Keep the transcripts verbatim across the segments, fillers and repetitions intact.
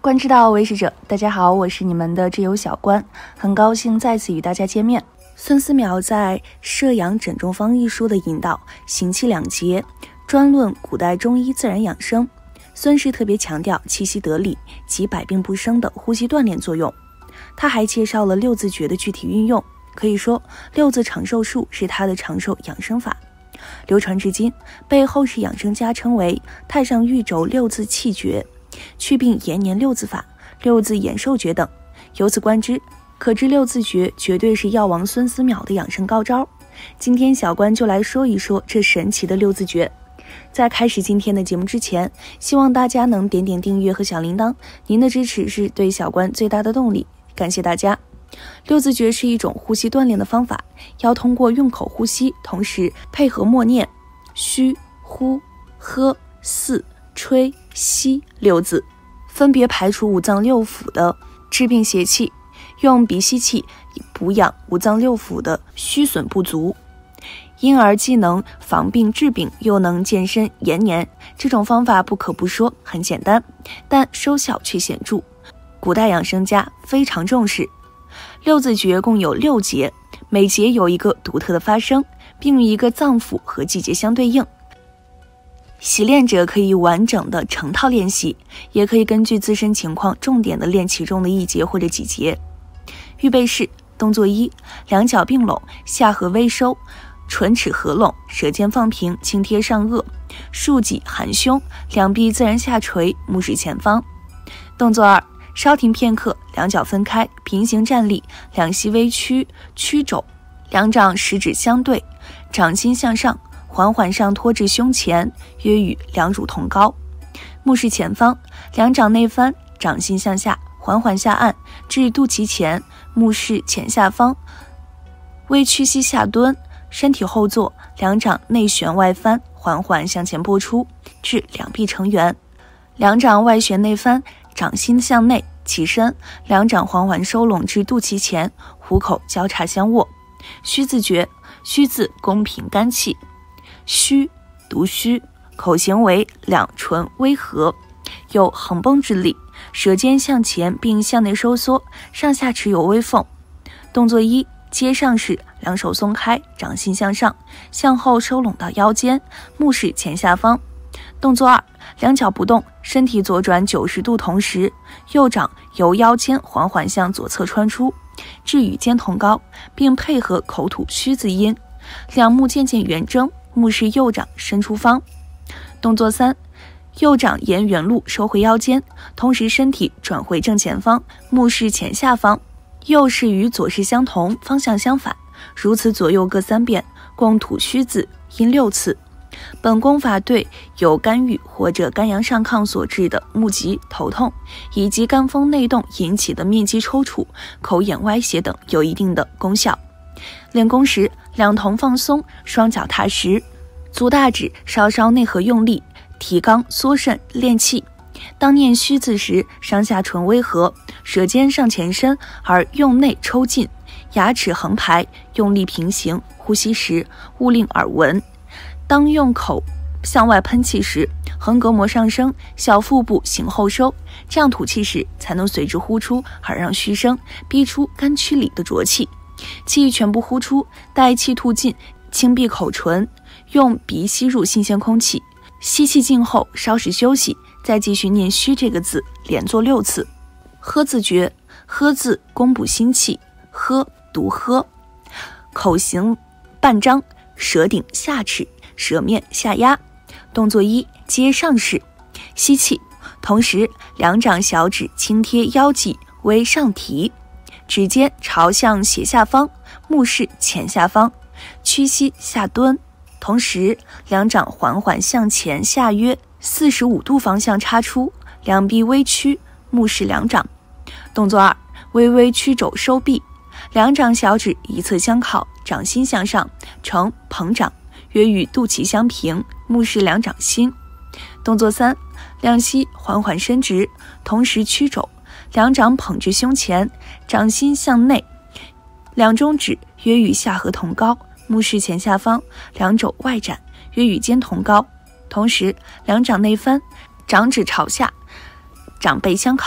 观之道，为师者。大家好，我是你们的挚友小关，很高兴再次与大家见面。孙思邈在《摄养诊中方》一书的引导，行气两节，专论古代中医自然养生。孙氏特别强调气息得理及百病不生的呼吸锻炼作用。他还介绍了六字诀的具体运用，可以说六字长寿术是他的长寿养生法，流传至今，被后世养生家称为太上玉轴六字气诀、祛病延年六字法、六字延寿诀等。由此观之，可知六字诀绝对是药王孙思邈的养生高招。今天小关就来说一说这神奇的六字诀。在开始今天的节目之前，希望大家能点点订阅和小铃铛，您的支持是对小关最大的动力，感谢大家。六字诀是一种呼吸锻炼的方法，要通过用口呼吸，同时配合默念虚、呼、喝、四、吹、吸六字，分别排除五脏六腑的治病邪气，用鼻吸气补养五脏六腑的虚损不足，因而既能防病治病，又能健身延年。这种方法不可不说很简单，但收效却显著，古代养生家非常重视。六字诀共有六节，每节有一个独特的发声，并与一个脏腑和季节相对应。习练者可以完整的成套练习，也可以根据自身情况重点的练其中的一节或者几节。预备式动作一，两脚并拢，下颌微收，唇齿合拢，舌尖放平，轻贴上颚，竖脊含胸，两臂自然下垂，目视前方。动作二，稍停片刻，两脚分开，平行站立，两膝微屈，屈肘，两掌食指相对，掌心向上，缓缓上托至胸前，约与两乳同高，目视前方，两掌内翻，掌心向下，缓缓下按至肚脐前，目视前下方，微屈膝下蹲，身体后坐，两掌内旋外翻，缓缓向前拨出至两臂成圆，两掌外旋内翻，掌心向内起身，两掌缓缓收拢至肚脐前，虎口交叉相握。虚字诀，虚字公平肝气，虚读虚，口型为两唇微合，有横绷之力，舌尖向前并向内收缩，上下齿有微缝。动作一，接上式，两手松开，掌心向上，向后收拢到腰间，目视前下方。动作二，两脚不动，身体左转九十度，同时右掌由腰间缓缓向左侧穿出，至与肩同高，并配合口吐虚字音，两目渐渐圆睁，目视右掌伸出方。动作三，右掌沿原路收回腰间，同时身体转回正前方，目视前下方。右视与左视相同，方向相反，如此左右各三遍，共吐虚字音六次。本功法对有肝郁或者肝阳上亢所致的目疾、头痛，以及肝风内动引起的面肌抽搐、口眼歪斜等有一定的功效。练功时，两瞳放松，双脚踏实，足大指稍稍内合用力，提肛缩肾练气。当念虚字时，上下唇微合，舌尖上前伸而用内抽进，牙齿横排，用力平行。呼吸时勿令耳闻。当用口向外喷气时，横膈膜上升，小腹部行后收，这样吐气时才能随之呼出，而让虚声，逼出肝区里的浊气。气全部呼出，待气吐尽，轻闭口唇，用鼻吸入新鲜空气。吸气尽后稍事休息，再继续念虚这个字，连做六次。喝字诀，喝字攻补心气，喝读喝，口型半张，舌顶下齿，舌面下压。动作一，接上式，吸气，同时两掌小指轻贴腰际微上提，指尖朝向斜下方，目视前下方，屈膝下蹲，同时两掌缓缓向前下约四十五度方向插出，两臂微屈，目视两掌。动作二，微微屈肘收臂，两掌小指一侧相靠，掌心向上，呈捧掌，约与肚脐相平，目视两掌心。动作三，两膝缓缓伸直，同时屈肘，两掌捧至胸前，掌心向内，两中指约与下颌同高，目视前下方，两肘外展，约与肩同高，同时两掌内翻，掌指朝下，掌背相靠，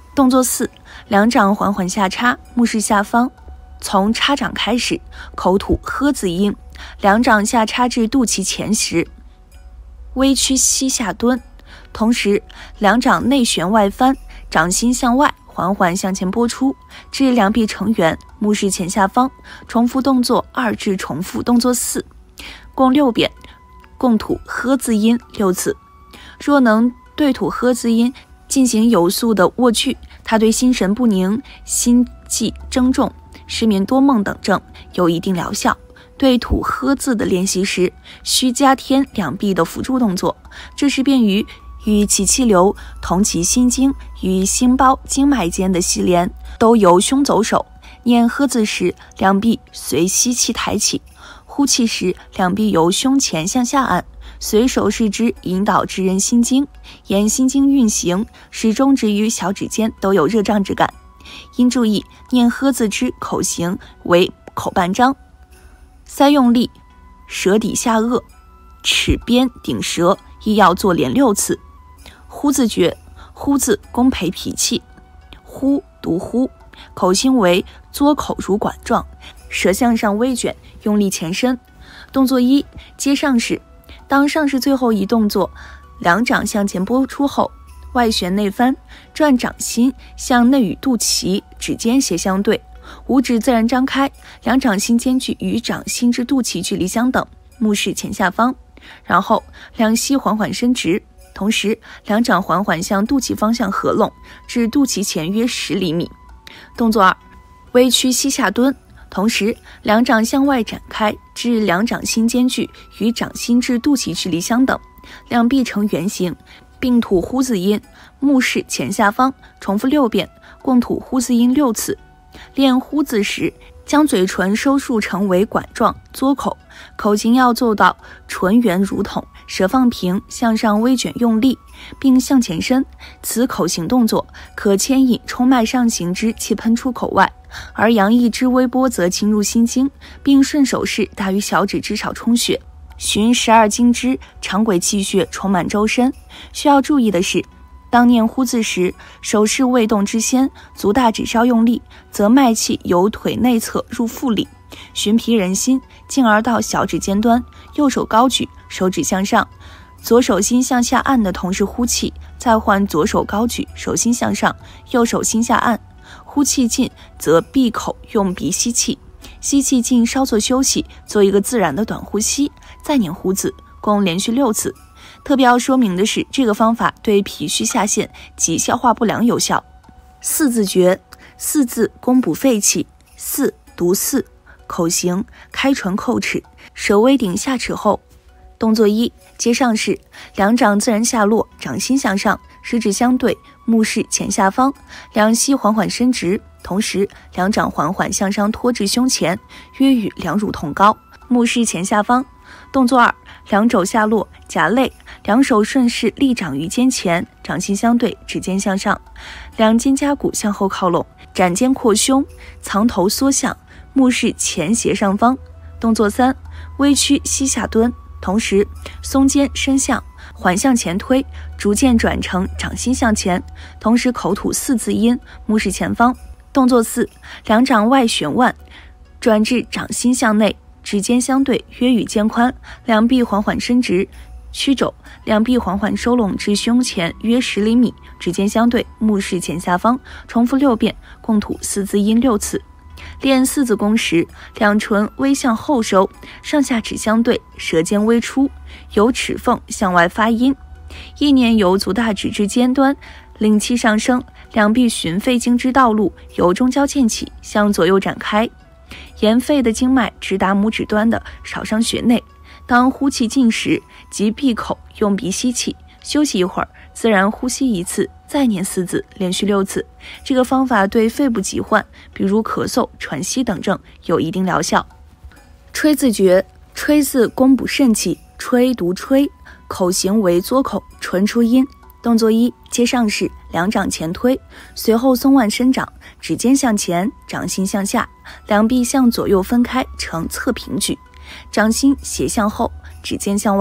动作四，两掌缓缓下插，目视下方，从插掌开始，口吐呵字音，两掌下插至肚脐前时，微屈膝下蹲，同时两掌内旋外翻，掌心向外缓缓向前拨出，至两臂成圆，目视前下方。重复动作二至重复动作四，共六遍，共吐呵字音六次。若能对吐呵字音进行有速的握句，它对心神不宁、心悸怔重、失眠多梦等症有一定疗效。对吐呵字的练习时，需加添两臂的辅助动作，这是便于与其气流同其心经与心包经脉间的系连，都由胸走手。念呵字时，两臂随吸气抬起，呼气时，两臂由胸前向下按，随手势之引导至人心经，沿心经运行，使中指与小指间都有热胀之感。应注意念呵字之口型为口半张，腮用力，舌底下颚，齿边顶舌，亦要做连六次。呼字诀，呼字功培脾气，呼读呼，口型为嘬口如管状，舌向上微卷，用力前伸。动作一，接上式。当上式最后一动作，两掌向前拨出后，外旋内翻，转掌心向内与肚脐指尖斜相对，五指自然张开，两掌心间距与掌心至肚脐距离相等，目视前下方。然后两膝缓缓伸直，同时两掌缓缓向肚脐方向合拢，至肚脐前约十厘米。动作二，微屈膝下蹲，同时两掌向外展开，至两掌心间距与掌心至肚脐距离相等，两臂呈圆形，并吐呼字音，目视前下方，重复六遍，共吐呼字音六次。练呼字时，将嘴唇收束成为管状嘬口，口型要做到唇圆如筒，舌放平，向上微卷用力，并向前伸。此口型动作可牵引冲脉上行之气喷出口外，而阳液之微波则侵入心经，并顺手势大于小指之少充血，循十二经之长轨气血充满周身。需要注意的是，当念呼字时，手势未动之先，足大指稍用力，则脉气由腿内侧入腹里，循脾人心，进而到小指尖端。右手高举，手指向上，左手心向下按的同时呼气，再换左手高举，手心向上，右手心下按。呼气尽，则闭口用鼻吸气，吸气尽稍作休息，做一个自然的短呼吸，再念呼字，共连续六次。特别要说明的是，这个方法对脾虚下陷及消化不良有效。四字诀，四字功补肺气，四读四，口型开唇叩齿，舌微顶下齿后。动作一，接上式，两掌自然下落，掌心向上，食指相对，目视前下方，两膝缓缓伸直，同时两掌缓缓向上托至胸前，约与两乳同高，目视前下方。动作二，两肘下落，夹肋，两手顺势立掌于肩前，掌心相对，指尖向上，两肩胛骨向后靠拢，展肩扩胸，藏头缩向，目视前斜上方。动作三，微屈膝下蹲，同时松肩伸向，缓向前推，逐渐转成掌心向前，同时口吐四字音，目视前方。动作四，两掌外旋腕，转至掌心向内，指尖相对，约与肩宽，两臂缓缓伸直，曲肘，两臂缓缓收拢至胸前约十厘米，指尖相对，目视前下方，重复六遍，共吐四字音六次。练四字功时，两唇微向后收，上下齿相对，舌尖微出，由齿缝向外发音。意念由足大指至尖端，领气上升，两臂循肺经之道路，由中焦渐起，向左右展开，沿肺的经脉直达拇指端的少商穴内。当呼气尽时，即闭口用鼻吸气，休息一会儿，自然呼吸一次，再念四字，连续六次。这个方法对肺部疾患，比如咳嗽、喘息等症有一定疗效。吹字诀，吹字功补肾气，吹读吹，口型为嘬口，唇出音。动作一，接上式，两掌前推，随后松腕伸掌，指尖向前，掌心向下，两臂向左右分开成侧平举，掌心斜向后，指尖向外。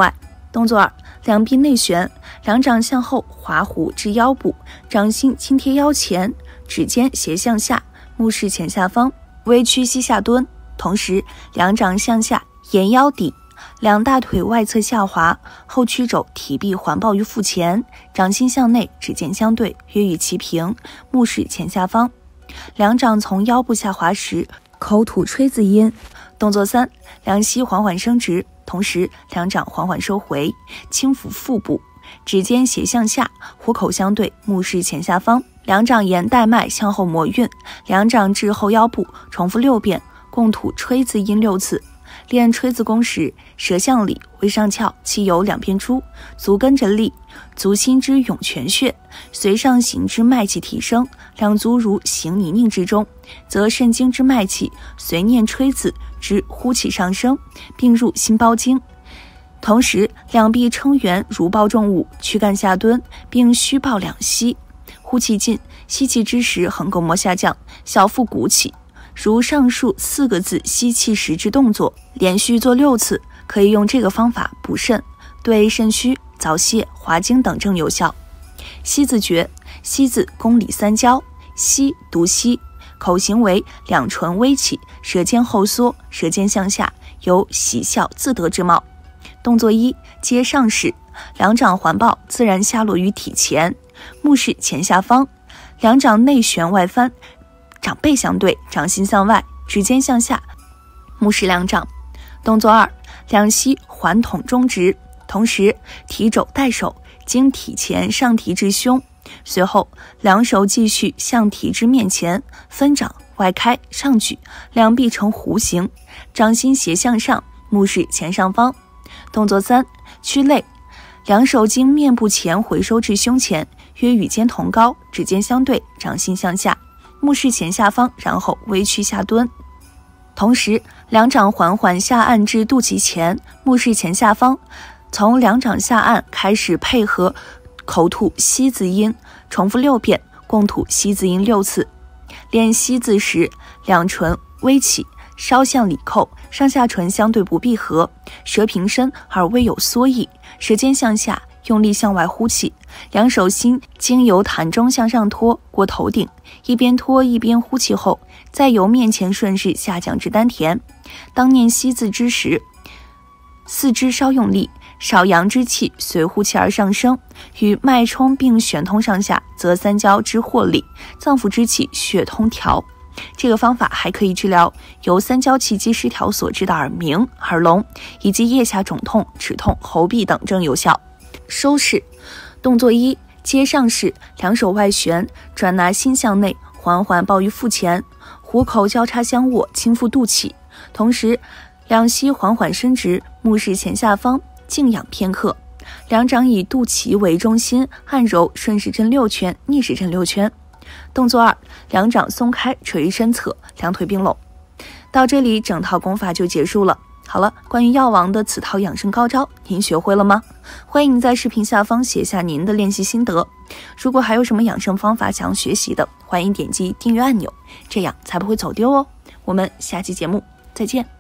动作二，两臂内旋，两掌向后滑弧至腰部，掌心轻贴腰前，指尖斜向下，目视前下方，微屈膝下蹲，同时两掌向下沿腰抵，两大腿外侧下滑，后屈肘提臂环抱于腹前，掌心向内，指尖相对，约与齐平，目视前下方。两掌从腰部下滑时，口吐吹字音。动作三，两膝缓缓伸直，同时两掌缓缓收回，轻抚腹部，指尖斜向下，虎口相对，目视前下方。两掌沿带脉向后摩运，两掌至后腰部，重复六遍，共吐吹字音六次。练吹字功时，舌向里，微上翘，气由两边出，足跟着立，足心之涌泉穴，随上行之脉气提升，两足如行泥泞之中，则肾经之脉气随念吹字之呼气上升，并入心包经。同时两臂撑圆如抱重物，躯干下蹲，并虚抱两膝，呼气进，吸气之时横膈膜下降，小腹鼓起，如上述四个字吸气时之动作，连续做六次，可以用这个方法补肾，对肾虚、早泄、滑精等症有效。吸字诀，吸字公理三焦，吸独吸，口型为两唇微起，舌尖后缩，舌尖向下，有喜笑自得之貌。动作一，接上式，两掌环抱，自然下落于体前，目视前下方，两掌内旋外翻，掌背相对，掌心向外，指尖向下，目视两掌。动作二，两膝环筒中直，同时提肘带手，经体前上提至胸，随后两手继续向提至面前，分掌外开上举，两臂呈弧形，掌心斜向上，目视前上方。动作三，屈肋，两手经面部前回收至胸前，约与肩同高，指尖相对，掌心向下，目视前下方，然后微屈下蹲。同时两掌缓缓下按至肚脐前，目视前下方，从两掌下按开始配合口吐吸字音，重复六遍，共吐吸字音六次。练吸字时，两唇微起，稍向里扣，上下唇相对不闭合，舌平伸而微有缩意，舌尖向下，用力向外呼气，两手心经由痰中向上托过头顶，一边托一边呼气后，再由面前顺势下降至丹田。当念吸字之时，四肢稍用力，少阳之气随呼气而上升，与脉冲并旋通上下，则三焦之获利，脏腑之气血通调。这个方法还可以治疗由三焦气机失调所致的耳鸣、耳聋以及腋下肿痛、齿痛、喉痹等症有效。收式，动作一，接上式，两手外旋，转拿心向内，缓缓抱于腹前，虎口交叉相握，轻覆肚脐，同时两膝缓缓伸直，目视前下方，静养片刻。两掌以肚脐为中心，按揉顺时针六圈，逆时针六圈。动作二，两掌松开，垂于身侧，两腿并拢。到这里，整套功法就结束了。好了，关于药王的此套养生高招，您学会了吗？欢迎在视频下方写下您的练习心得。如果还有什么养生方法想学习的，欢迎点击订阅按钮，这样才不会走丢哦。我们下期节目再见。